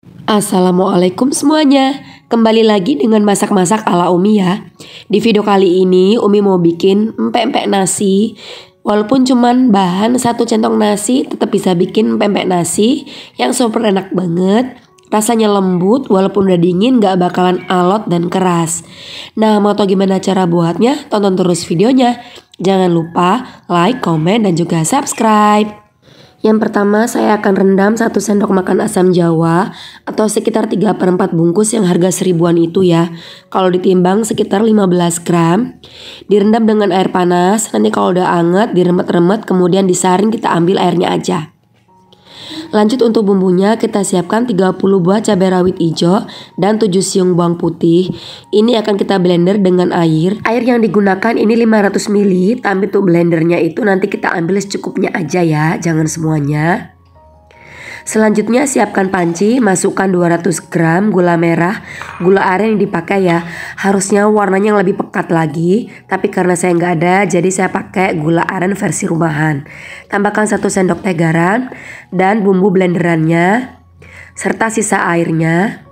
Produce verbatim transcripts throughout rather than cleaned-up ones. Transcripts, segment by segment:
Assalamualaikum semuanya. Kembali lagi dengan masak-masak ala Umi ya. Di video kali ini Umi mau bikin empek-empek nasi. Walaupun cuman bahan satu centong nasi, tetap bisa bikin empek-empek nasi yang super enak banget. Rasanya lembut, walaupun udah dingin gak bakalan alot dan keras. Nah, mau tau gimana cara buatnya? Tonton terus videonya. Jangan lupa like, komen, dan juga subscribe. Yang pertama saya akan rendam satu sendok makan asam jawa atau sekitar tiga per empat bungkus yang harga seribuan itu ya. Kalau ditimbang sekitar lima belas gram. Direndam dengan air panas, nanti kalau udah anget diremet-remet kemudian disaring, kita ambil airnya aja. Lanjut untuk bumbunya, kita siapkan tiga puluh buah cabai rawit hijau dan tujuh siung bawang putih. Ini akan kita blender dengan air. Air yang digunakan ini lima ratus mililiter, tapi untuk blendernya itu nanti kita ambil secukupnya aja ya, jangan semuanya. Selanjutnya siapkan panci, masukkan dua ratus gram gula merah. Gula aren yang dipakai ya, harusnya warnanya yang lebih pekat lagi, tapi karena saya nggak ada jadi saya pakai gula aren versi rumahan. Tambahkan satu sendok teh garam dan bumbu blenderannya serta sisa airnya.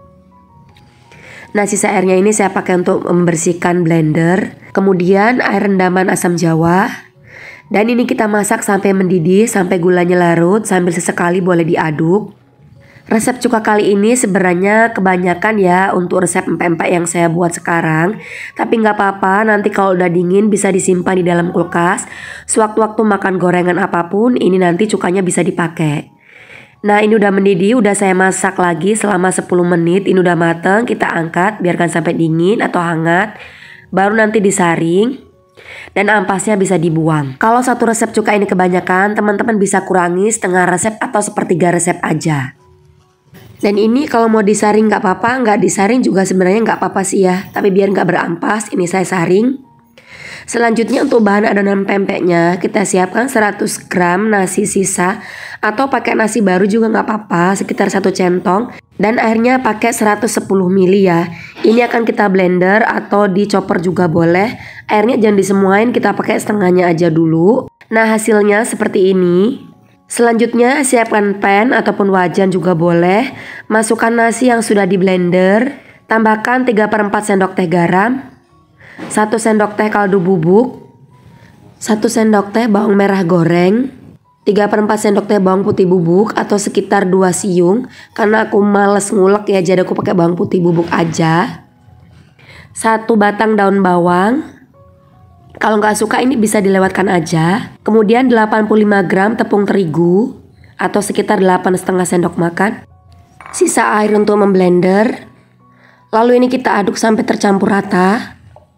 Nah, sisa airnya ini saya pakai untuk membersihkan blender. Kemudian air rendaman asam jawa. Dan ini kita masak sampai mendidih, sampai gulanya larut, sambil sesekali boleh diaduk. Resep cuka kali ini sebenarnya kebanyakan ya untuk resep empek-empek yang saya buat sekarang. Tapi nggak apa-apa, nanti kalau udah dingin bisa disimpan di dalam kulkas. Sewaktu-waktu makan gorengan apapun, ini nanti cukanya bisa dipakai. Nah, ini udah mendidih, udah saya masak lagi selama sepuluh menit. Ini udah mateng, kita angkat, biarkan sampai dingin atau hangat. Baru nanti disaring. Dan ampasnya bisa dibuang. Kalau satu resep cuka ini kebanyakan, teman-teman bisa kurangi setengah resep atau sepertiga resep aja. Dan ini kalau mau disaring nggak apa-apa, nggak disaring juga sebenarnya nggak apa-apa sih ya. Tapi biar nggak berampas, ini saya saring. Selanjutnya untuk bahan adonan pempeknya, kita siapkan seratus gram nasi sisa atau pakai nasi baru juga nggak apa-apa, sekitar satu centong. Dan airnya pakai seratus sepuluh mililiter ya. Ini akan kita blender atau dicoper juga boleh. Airnya jangan disemuain, kita pakai setengahnya aja dulu. Nah, hasilnya seperti ini. Selanjutnya siapkan pan ataupun wajan juga boleh. Masukkan nasi yang sudah di blender. Tambahkan tiga per empat sendok teh garam. satu sendok teh kaldu bubuk. satu sendok teh bawang merah goreng. tiga per empat sendok teh bawang putih bubuk atau sekitar dua siung. Karena aku males ngulek ya, jadi aku pakai bawang putih bubuk aja. Satu batang daun bawang. Kalau nggak suka ini bisa dilewatkan aja. Kemudian delapan puluh lima gram tepung terigu atau sekitar delapan setengah sendok makan. Sisa air untuk memblender. Lalu ini kita aduk sampai tercampur rata.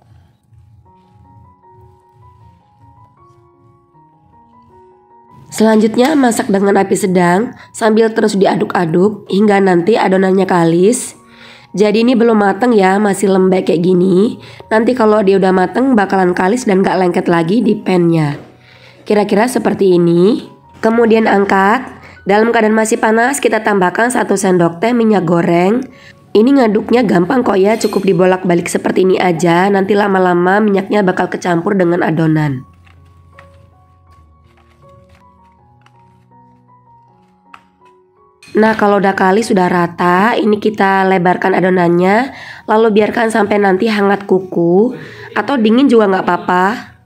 Selanjutnya masak dengan api sedang sambil terus diaduk-aduk hingga nanti adonannya kalis. Jadi ini belum mateng ya, masih lembek kayak gini. Nanti kalau dia udah mateng bakalan kalis dan gak lengket lagi di pannya. Kira-kira seperti ini. Kemudian angkat. Dalam keadaan masih panas kita tambahkan satu sendok teh minyak goreng. Ini ngaduknya gampang kok ya, cukup dibolak-balik seperti ini aja. Nanti lama-lama minyaknya bakal kecampur dengan adonan. Nah, kalau udah kalis sudah rata, ini kita lebarkan adonannya, lalu biarkan sampai nanti hangat kuku atau dingin juga nggak apa-apa.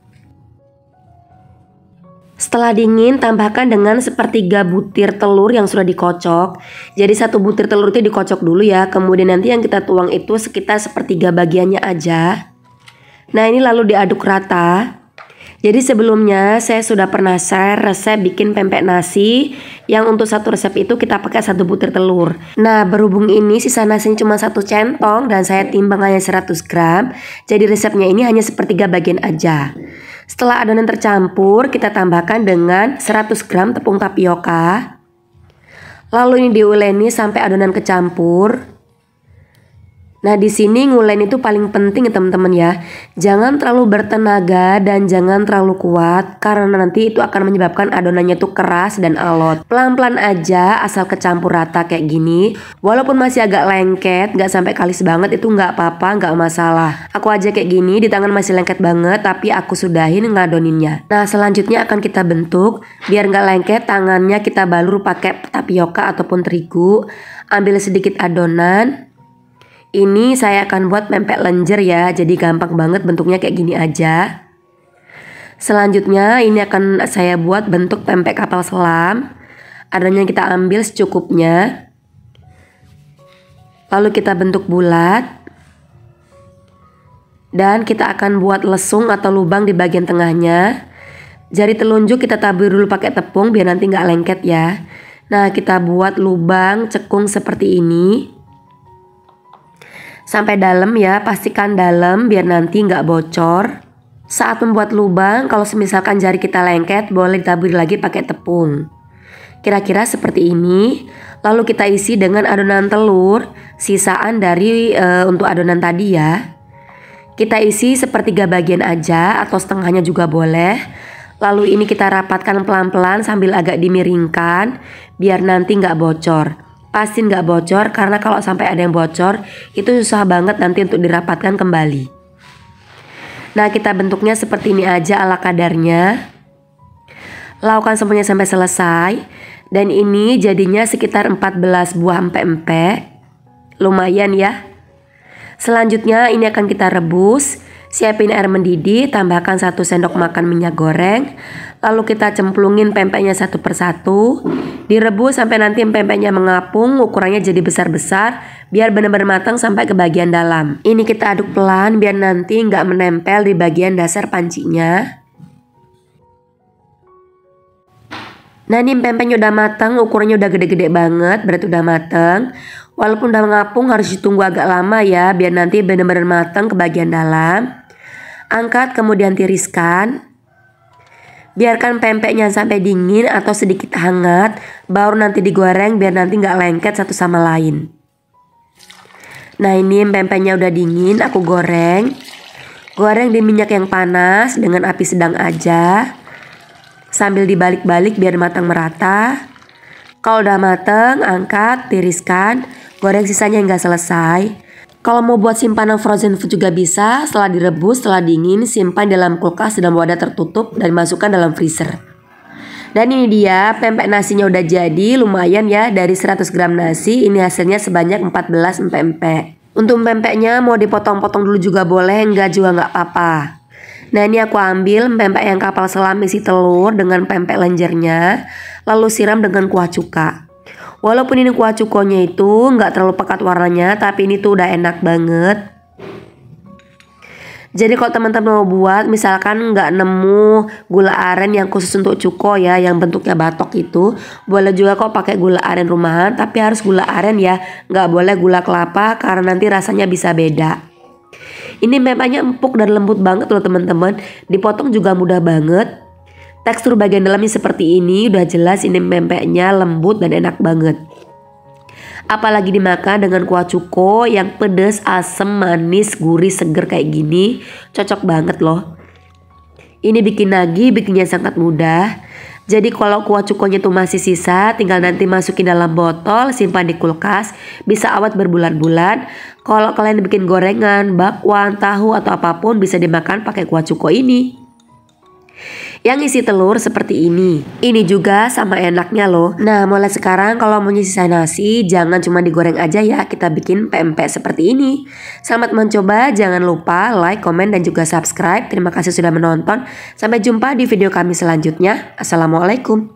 Setelah dingin, tambahkan dengan sepertiga butir telur yang sudah dikocok. Jadi satu butir telur itu dikocok dulu ya, kemudian nanti yang kita tuang itu sekitar sepertiga bagiannya aja. Nah, ini lalu diaduk rata. Jadi sebelumnya saya sudah pernah share resep bikin pempek nasi yang untuk satu resep itu kita pakai satu butir telur. Nah, berhubung ini sisa nasinya cuma satu centong dan saya timbang hanya seratus gram, jadi resepnya ini hanya sepertiga bagian aja. Setelah adonan tercampur, kita tambahkan dengan seratus gram tepung tapioka. Lalu ini diuleni sampai adonan kecampur. Nah, di sini ngulen itu paling penting ya teman-teman ya. Jangan terlalu bertenaga dan jangan terlalu kuat karena nanti itu akan menyebabkan adonannya tuh keras dan alot. Pelan-pelan aja asal kecampur rata kayak gini. Walaupun masih agak lengket, gak sampai kalis banget itu gak apa-apa, gak masalah. Aku aja kayak gini, di tangan masih lengket banget tapi aku sudahin ngadoninnya. Nah, selanjutnya akan kita bentuk. Biar gak lengket, tangannya kita balur pakai tapioka ataupun terigu. Ambil sedikit adonan. Ini saya akan buat pempek lenjer ya, jadi gampang banget bentuknya kayak gini aja. Selanjutnya ini akan saya buat bentuk pempek kapal selam. Adonannya kita ambil secukupnya. Lalu kita bentuk bulat. Dan kita akan buat lesung atau lubang di bagian tengahnya. Jari telunjuk kita tabur dulu pakai tepung biar nanti nggak lengket ya. Nah, kita buat lubang cekung seperti ini. Sampai dalam ya, pastikan dalam biar nanti nggak bocor. Saat membuat lubang, kalau misalkan jari kita lengket, boleh ditaburi lagi pakai tepung. Kira-kira seperti ini. Lalu kita isi dengan adonan telur, sisaan dari e, untuk adonan tadi ya. Kita isi sepertiga bagian aja atau setengahnya juga boleh. Lalu ini kita rapatkan pelan-pelan sambil agak dimiringkan biar nanti nggak bocor. Pastiin nggak bocor karena kalau sampai ada yang bocor itu susah banget nanti untuk dirapatkan kembali. Nah, kita bentuknya seperti ini aja ala kadarnya. Lakukan semuanya sampai selesai. Dan ini jadinya sekitar empat belas buah empek-empek. Lumayan ya. Selanjutnya ini akan kita rebus. Siapin air mendidih, tambahkan satu sendok makan minyak goreng. Lalu kita cemplungin pempeknya satu persatu. Direbus sampai nanti pempeknya mengapung, ukurannya jadi besar-besar. Biar benar-benar matang sampai ke bagian dalam. Ini kita aduk pelan biar nanti nggak menempel di bagian dasar pancinya. Nah, ini pempeknya udah matang, ukurannya udah gede-gede banget, berarti udah matang. Walaupun udah mengapung harus ditunggu agak lama ya, biar nanti benar-benar matang ke bagian dalam. Angkat kemudian tiriskan. Biarkan pempeknya sampai dingin atau sedikit hangat, baru nanti digoreng biar nanti nggak lengket satu sama lain. Nah, ini pempeknya udah dingin, aku goreng. Goreng di minyak yang panas dengan api sedang aja. Sambil dibalik-balik biar matang merata. Kalau udah matang, angkat, tiriskan, goreng sisanya hingga selesai. Kalau mau buat simpanan frozen food juga bisa. Setelah direbus, setelah dingin, simpan dalam kulkas dalam wadah tertutup dan masukkan dalam freezer. Dan ini dia, pempek nasinya udah jadi, lumayan ya. Dari seratus gram nasi, ini hasilnya sebanyak empat belas empek-empek. Untuk pempeknya mau dipotong-potong dulu juga boleh, enggak juga nggak apa-apa. Nah, ini aku ambil pempek yang kapal selam isi telur dengan pempek lenjernya, lalu siram dengan kuah cuka. Walaupun ini kuah cukonya itu nggak terlalu pekat warnanya, tapi ini tuh udah enak banget. Jadi kalau teman-teman mau buat, misalkan nggak nemu gula aren yang khusus untuk cuko ya, yang bentuknya batok itu, boleh juga kok pakai gula aren rumahan, tapi harus gula aren ya, nggak boleh gula kelapa karena nanti rasanya bisa beda. Ini pempeknya empuk dan lembut banget loh teman-teman, dipotong juga mudah banget. Tekstur bagian dalamnya seperti ini, udah jelas ini pempeknya lembut dan enak banget. Apalagi dimakan dengan kuah cuko yang pedas, asem, manis, gurih, seger kayak gini, cocok banget loh. Ini bikin nagih, bikinnya sangat mudah. Jadi kalau kuah cukonya tuh masih sisa, tinggal nanti masukin dalam botol, simpan di kulkas, bisa awet berbulan-bulan. Kalau kalian bikin gorengan, bakwan, tahu atau apapun bisa dimakan pakai kuah cuko ini. Yang isi telur seperti ini. Ini juga sama enaknya loh. Nah, mulai sekarang kalau mau sisa nasi, jangan cuma digoreng aja ya, kita bikin pempek seperti ini. Selamat mencoba, jangan lupa like, komen, dan juga subscribe. Terima kasih sudah menonton. Sampai jumpa di video kami selanjutnya. Assalamualaikum.